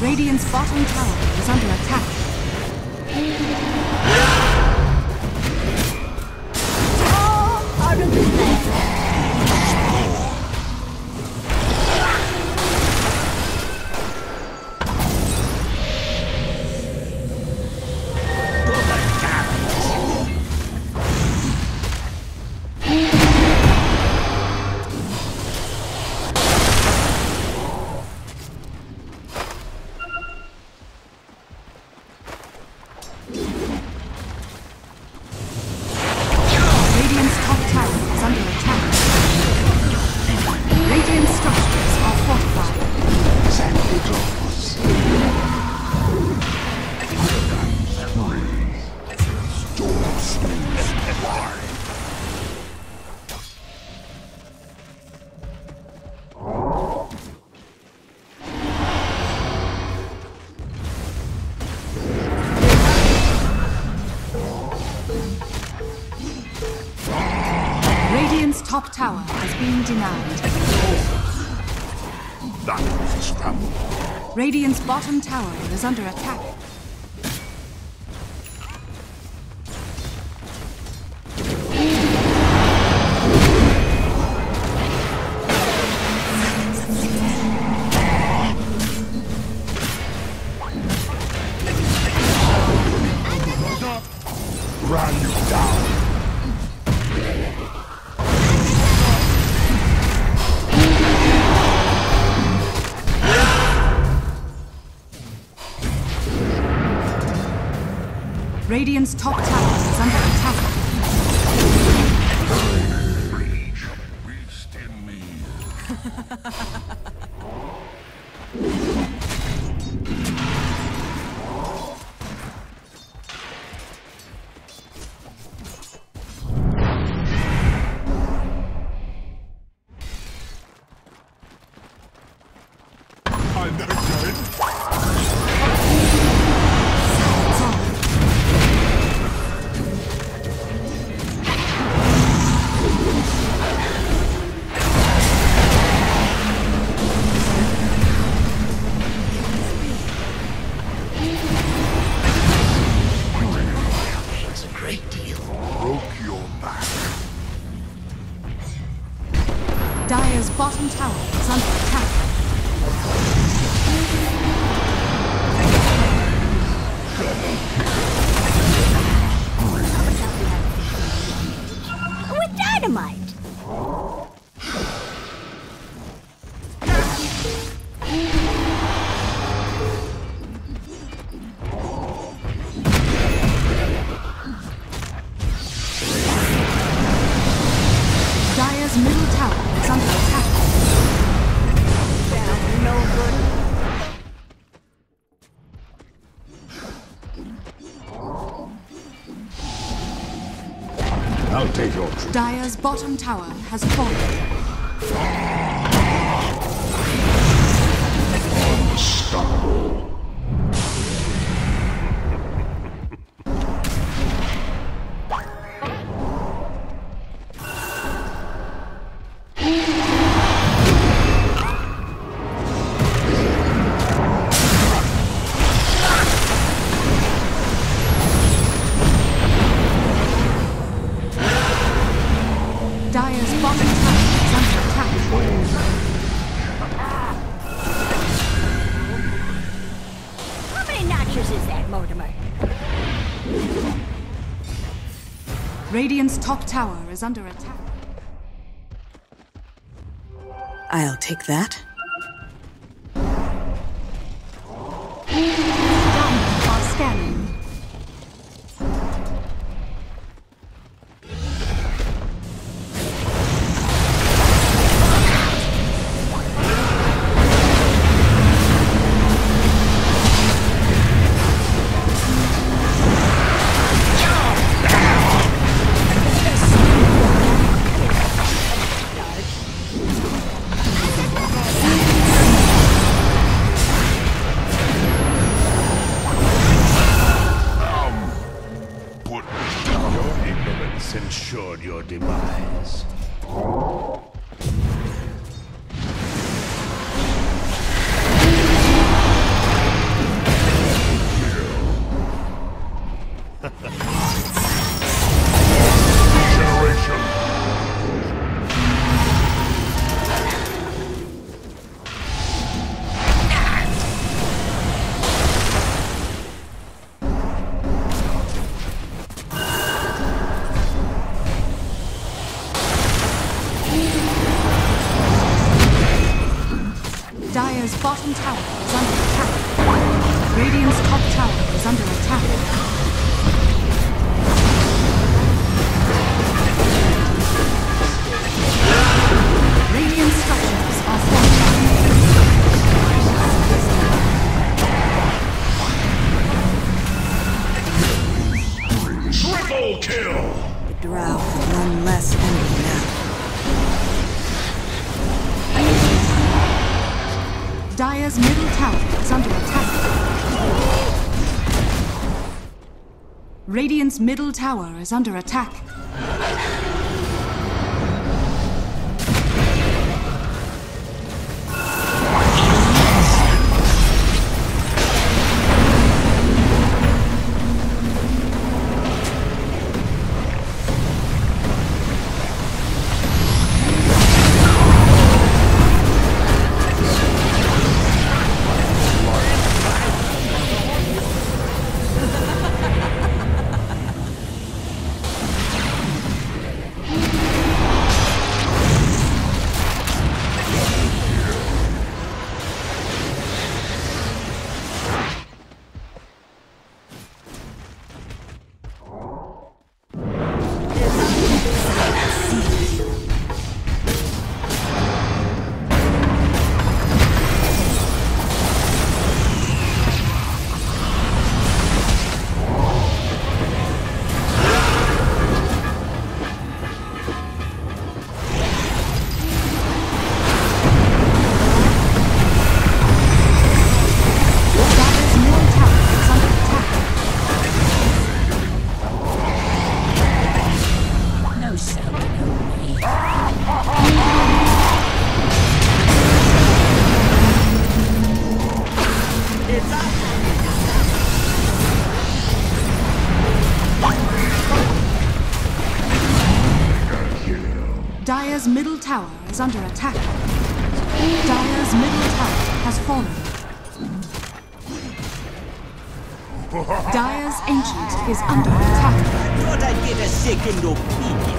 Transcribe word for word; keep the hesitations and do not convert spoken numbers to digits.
Radiant's bottom tower is under attack. Oh, out of the land. Top tower has been denied. That was a scramble. Radiant's bottom tower is under attack. Run you down. Radiant's top tower is under attack. Rage, beast in me. I'm not good. Dire's bottom tower is under attack. With dynamite! Dire's middle tower is under attack. Sounds no good. I'll take your truth. Dire's bottom tower has fallen. Unstoppable. Dire's bottom tower is under attack. How many notches is that, Mortimer? Radiant's top tower is under attack. I'll take that. Diamond are scanning. Dire's bottom tower is under attack. Radiant's top tower is under attack. Radiant structures are fortified. Triple kill! The drow have one less enemy now. Dire's middle tower is under attack. Radiant's middle tower is under attack. Dire's middle tower is under attack. Dire's middle tower has fallen. Dire's ancient is under attack. Thought I'd get a second opinion.